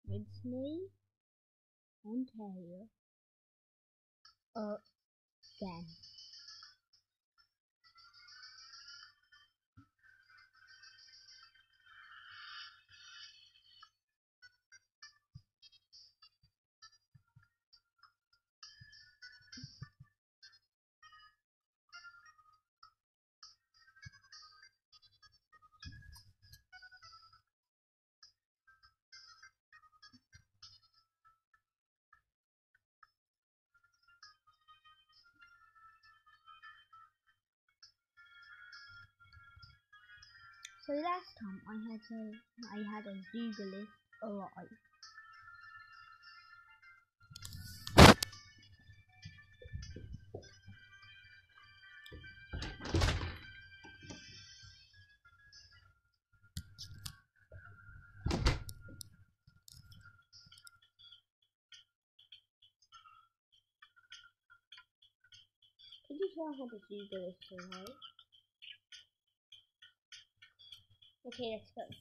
Sydney, Ontario. Again. So last time I had a Zoogalith arrive. Did you tell I had a Zoogalith arrive? Okay, let's go.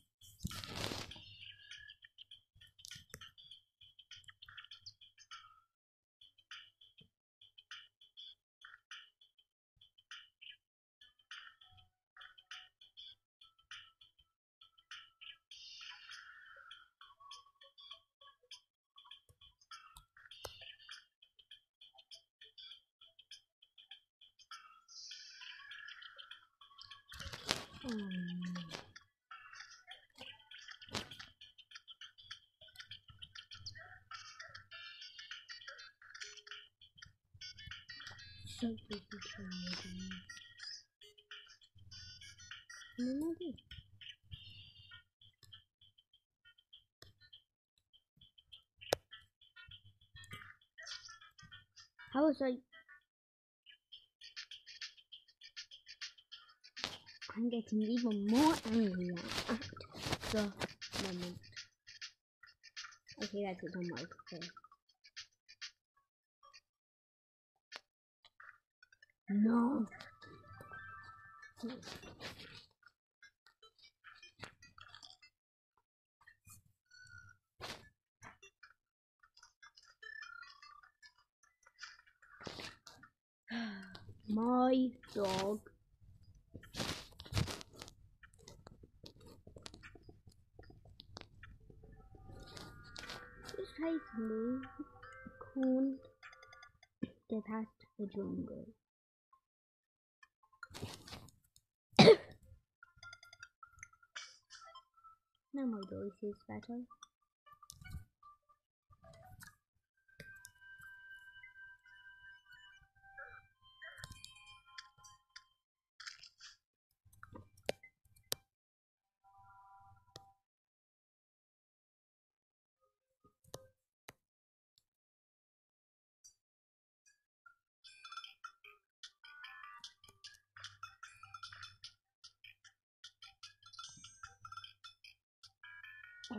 So busy trying. Maybe. How was I'm getting even more angry at the moment. Okay, that's it on microphone. No. My dog. Just recently can't get past the jungle. Now my voice is better. Oh,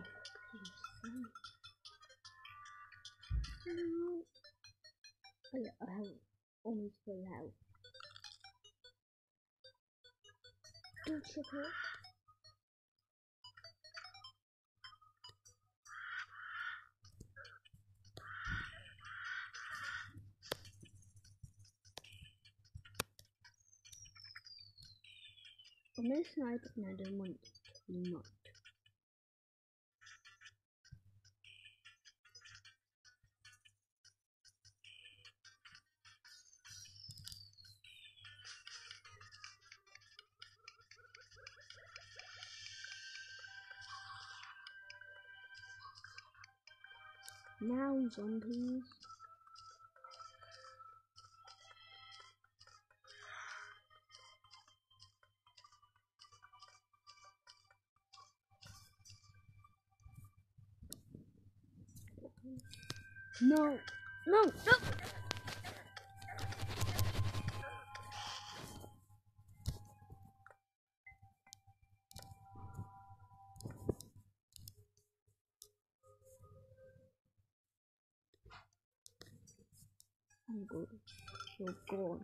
I have almost full health. Don't you hurt? I'm gonna snipe it and I don't want to not. Now zombies. No, no, no. I'm good. You're gone.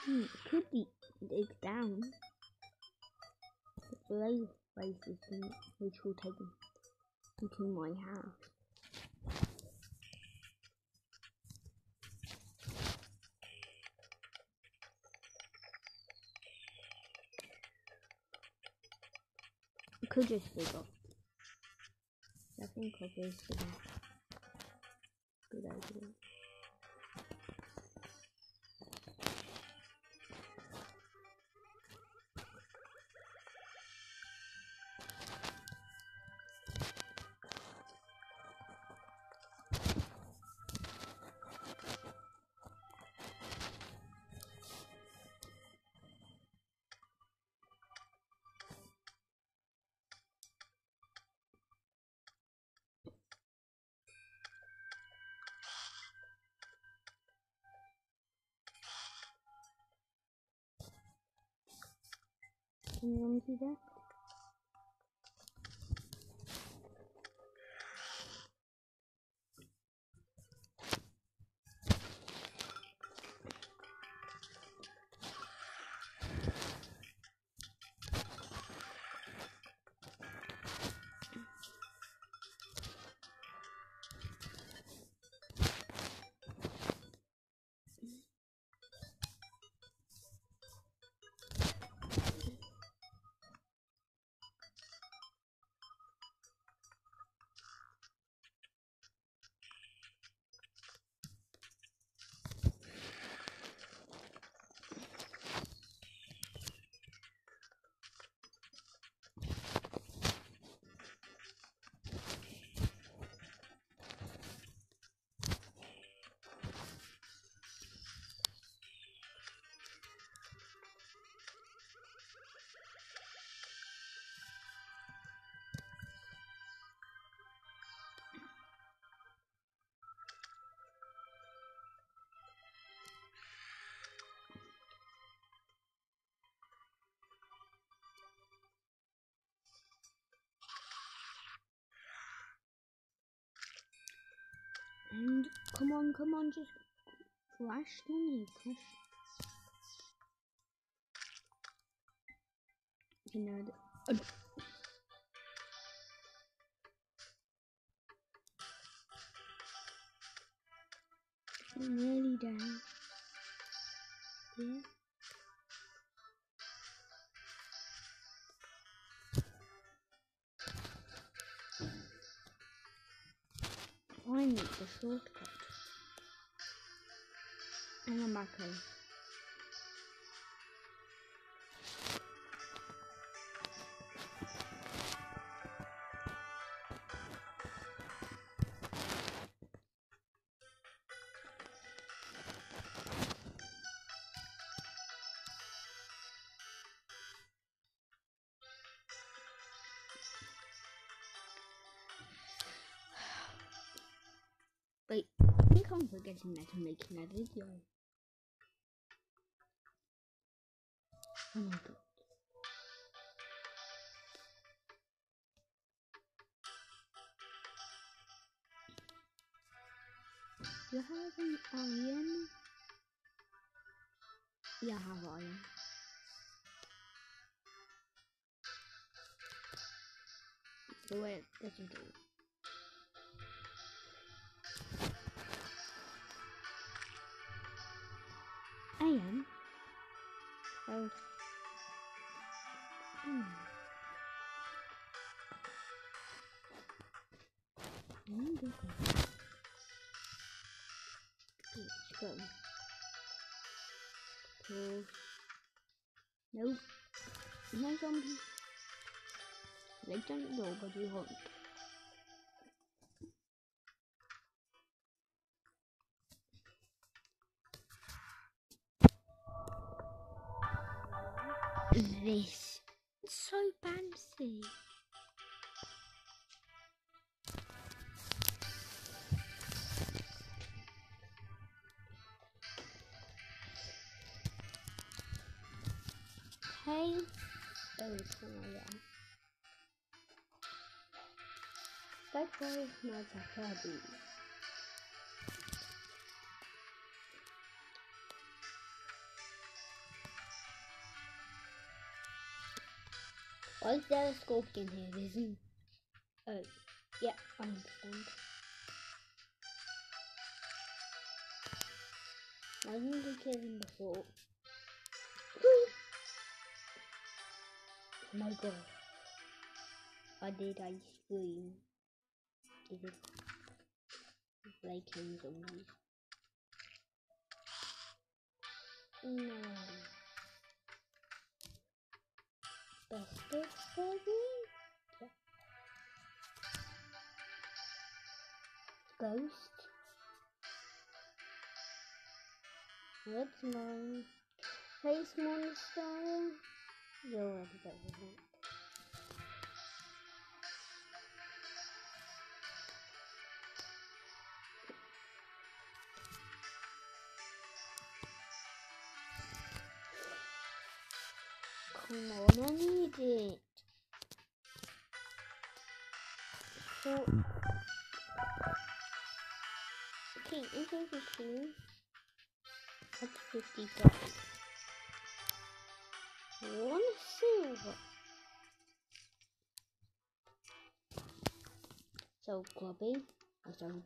Could be dig down. The laser bases which will take me into my house. I could just dig up. I think I'll go for that. Good idea. Can you see that? And come on, just crash me, crash. You know, I'm nearly down. Yeah. Finally, the shortcut. And I'm back home. Wait, I think I'm forgetting that I'm making a video. Oh my god. Do you have an iron? Yeah, I have iron. So wait, let's do it. Iron? Oh. Let's go. Cool. Nope. No zombie. They don't know what you want. This is so fancy. Hey, oh, yeah. That was not a hobby. Why is there a scorpion here? There isn't. Oh, yeah, I understand. Why didn't I kill him before? Oh my god. Why did I scream? Is it like him zombies? No. Best of seven? Yeah. Ghost? What's mine? Face monster? You're already better than that. Come on, I need it. So, okay, I think we should. That's 55. One silver. So, Grubby. I'm sorry.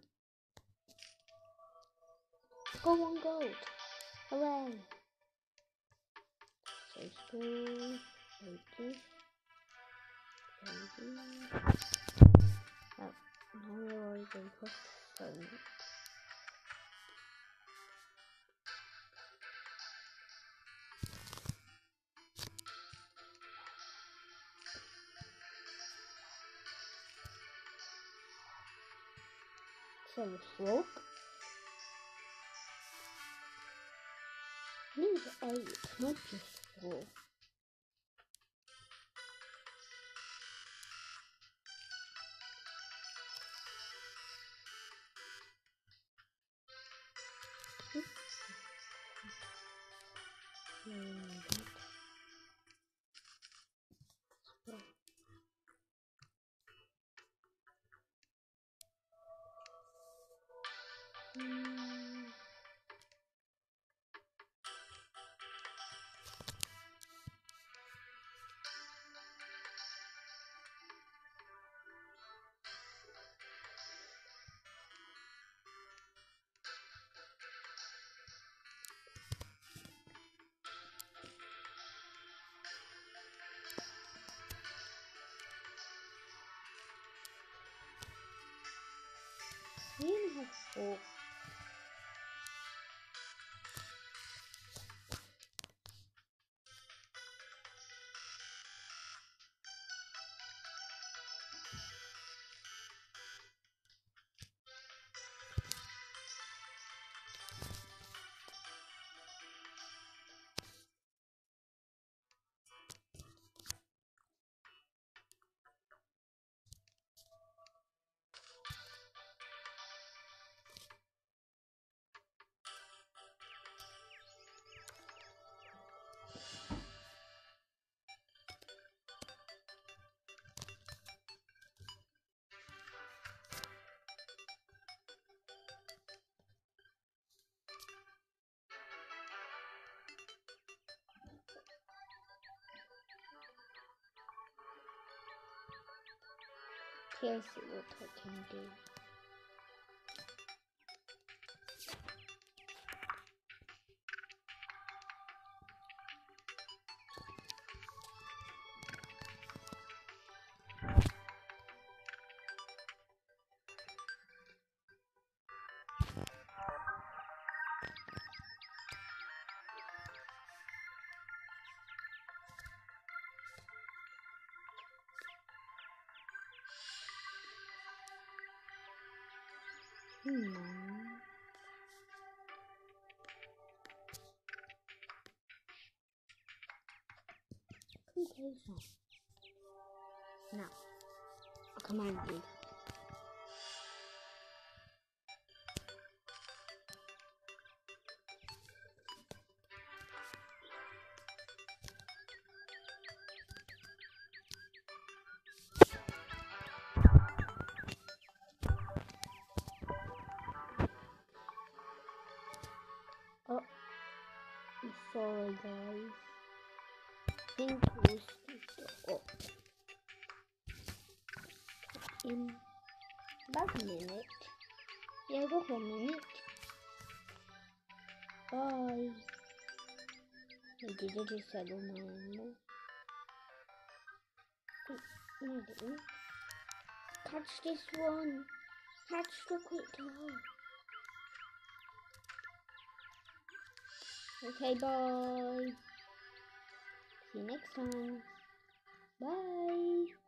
Go on gold. Hooray. So, spoon. Okay. Oh, now we're already going to stone. So, frog. Need 8, not just 4. We only have 4. Here's what I can do. Completion. Now, a command you. Oh, I'm sorry guys. I think we'll skip the in about a minute. Yeah, go for a minute. Bye. Did I just settle my animal? No, I didn't. Touch this one. Touch the quick tower. Okay, bye. See you next time. Bye.